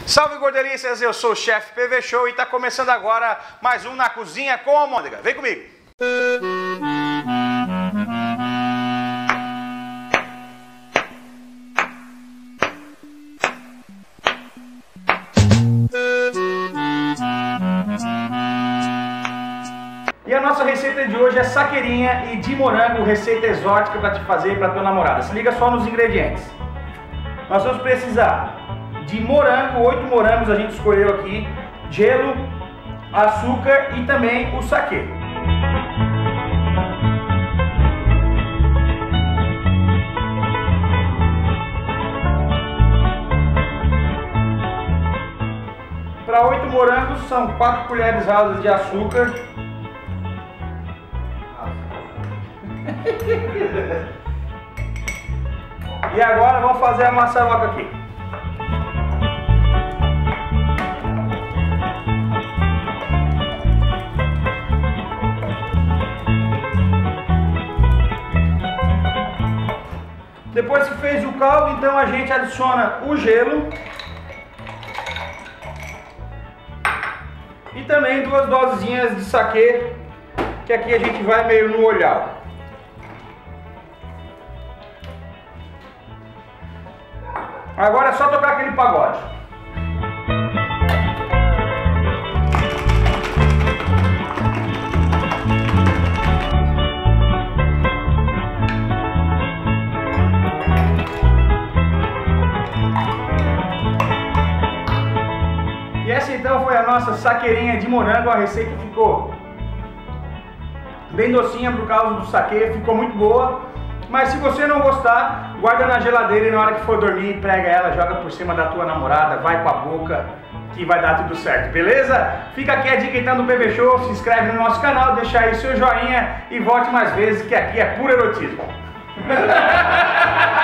Salve gordelícias, eu sou o chefe PV Show e tá começando agora mais um Na Cozinha com a Almôndega. Vem comigo! E a nossa receita de hoje é saqueirinha e de morango, receita exótica para te fazer para tua namorada. Se liga só nos ingredientes. Nós vamos precisar de morango, 8 morangos a gente escolheu aqui, gelo, açúcar e também o saquê. Para 8 morangos são 4 colheres rasas de açúcar. E agora vamos fazer a maçaroca aqui. Depois que fez o caldo, então a gente adiciona o gelo e também 2 dosezinhas de saquê, que aqui a gente vai meio no olhar. Agora é só tocar aquele pagode. E essa então foi a nossa saqueirinha de morango. A receita ficou bem docinha por causa do saquê, ficou muito boa. Mas se você não gostar, guarda na geladeira e na hora que for dormir, prega ela, joga por cima da tua namorada, vai com a boca que vai dar tudo certo, beleza? Fica aqui a dica então do PV Show, se inscreve no nosso canal, deixa aí seu joinha e volte mais vezes que aqui é puro erotismo.